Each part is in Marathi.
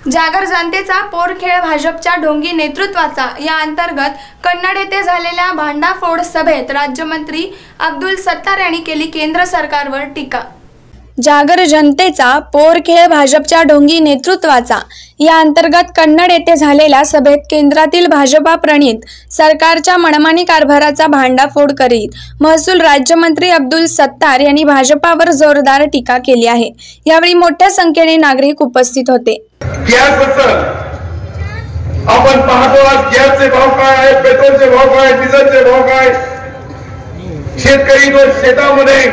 जागर जनतेचा पोरखेळ भाजपच्या ढोंगी नेतृत्वाचा या अंतर्गत कन्नड येथे झालेल्या भांडाफोड सभेत राज्यमंत्री अब्दुल सत्तार यांनी केली केंद्र सरकारवर टीका। जागर जनतेचा पोरखेळ भाजपच्या ढोंगी नेतृत्वाचा या अंतर्गत कन्नड येथे झालेल्या सभेत केंद्रातील भाजपा प्रणित सरकारच्या मनमानी कारभाराचा भांडाफोड करीत महसूल राज्यमंत्री अब्दुल सत्तार यांनी भाजपावर जोरदार टीका केली आहे। यावेळी मोठ्या संख्येने नागरिक उपस्थित होते। आपण पाहतो आज गॅसचे भाव काय आहे, पेट्रोलचे भाव काय, डिझेलचे भाव काय, शेतकरी तो शेतामध्ये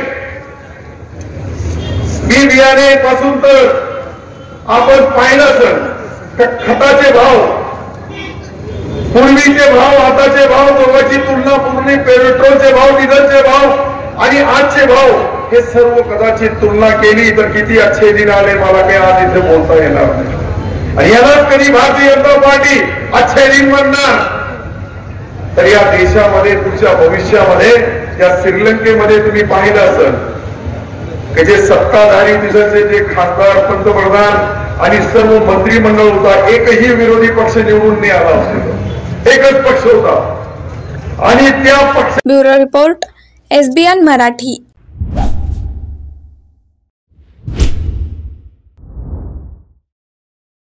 बी बियाणे पासून तर आपण पाहिलं सर खताचे भाव, पूर्वीचे भाव, आताचे भाव, दोघांची तुलना पूर्ण, पेट्रोलचे भाव, डिझेलचे भाव आणि आजचे भाव हे सर्व कदाचित तुलना केली तर किती अच्छे दिन आले मला काही आज इथे बोलता येणार नाही। आणि यालाच कधी भारतीय जनता पार्टी अच्छे दिन म्हणणार तर या देशामध्ये पुढच्या भविष्यामध्ये या श्रीलंकेमध्ये तुम्ही पाहिलं असेल की जे सत्ताधारी तिथचे जे खासदार, पंतप्रधान आणि सर्व मंत्रिमंडळ होता, एकही विरोधी पक्ष निवडून नाही आला होता, एकच पक्ष होता आणि त्या पक्ष। Bureau report SBN Marathi.